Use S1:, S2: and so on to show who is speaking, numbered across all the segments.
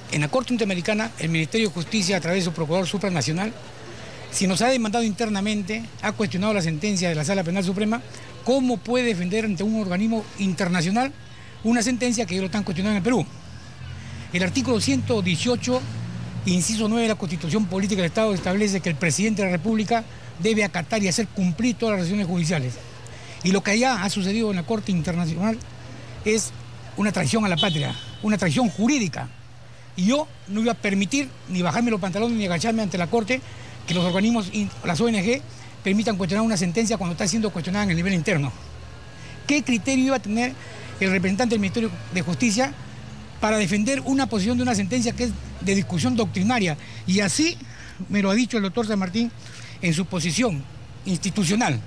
S1: En la Corte Interamericana, el Ministerio de Justicia, a través de su Procurador Supranacional, si nos ha demandado internamente, ha cuestionado la sentencia de la Sala Penal Suprema, ¿cómo puede defender ante un organismo internacional una sentencia que ellos lo están cuestionando en el Perú? El artículo 118, inciso 9 de la Constitución Política del Estado establece que el presidente de la República debe acatar y hacer cumplir todas las resoluciones judiciales. Y lo que allá ha sucedido en la Corte Internacional es una traición a la patria, una traición jurídica. Y yo no iba a permitir ni bajarme los pantalones ni agacharme ante la Corte que los organismos, las ONG, permitan cuestionar una sentencia cuando está siendo cuestionada en el nivel interno. ¿Qué criterio iba a tener el representante del Ministerio de Justicia para defender una posición de una sentencia que es de discusión doctrinaria? Y así me lo ha dicho el doctor San Martín en su posición institucional.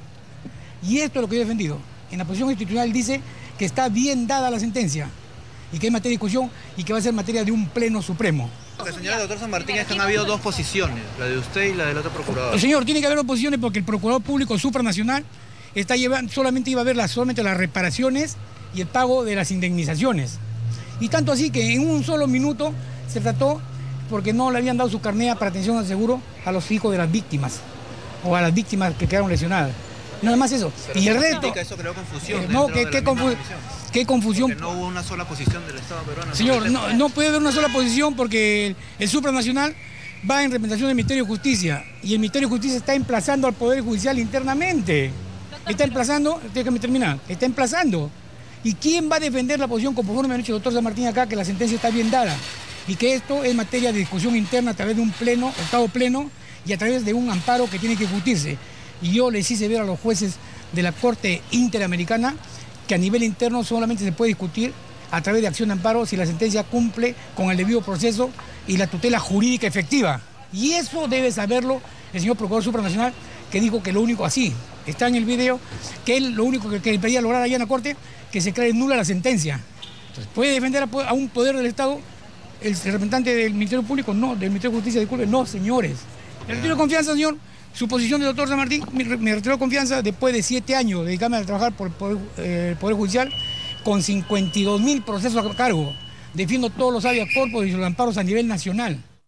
S1: Y esto es lo que yo he defendido. En la posición institucional dice que está bien dada la sentencia y que es materia de discusión y que va a ser materia de un pleno supremo.
S2: Lo que señala el doctor San Martín es que han habido dos posiciones, la de usted y la del otro procurador.
S1: Señor, tiene que haber dos posiciones porque el Procurador Público Supranacional solamente iba a ver solamente las reparaciones y el pago de las indemnizaciones. Y tanto así que en un solo minuto se trató porque no le habían dado su carnea para atención al seguro a los hijos de las víctimas o a las víctimas que quedaron lesionadas. Nada más eso.
S2: Pero
S1: y el resto...
S2: Eso creó confusión.
S1: No, ¿qué confusión?
S2: Porque no hubo una sola posición del Estado peruano.
S1: Señor, no puede haber una sola posición porque el supranacional va en representación del Ministerio de Justicia y el Ministerio de Justicia está emplazando al Poder Judicial internamente. Está emplazando, déjame terminar, está emplazando. ¿Y quién va a defender la posición, conforme me ha dicho el doctor San Martín acá, que la sentencia está bien dada? Y que esto es materia de discusión interna a través de un pleno, octavo pleno, y a través de un amparo que tiene que discutirse. Y yo les hice ver a los jueces de la Corte Interamericana que a nivel interno solamente se puede discutir a través de acción de amparo si la sentencia cumple con el debido proceso y la tutela jurídica efectiva. Y eso debe saberlo el señor Procurador Supranacional, que dijo que lo único, así, está en el video, que él lo único que quería lograr allá en la Corte, que se cree nula la sentencia. Entonces, ¿puede defender a un poder del Estado el representante del Ministerio Público? No, del Ministerio de Justicia, disculpe, no, señores. Le retiro confianza, señor. Su posición del doctor San Martín, me retiró confianza después de 7 años dedicarme a trabajar por el Poder Judicial con 52.000 procesos a cargo. Defiendo todos los habeas corpus y los amparos a nivel nacional.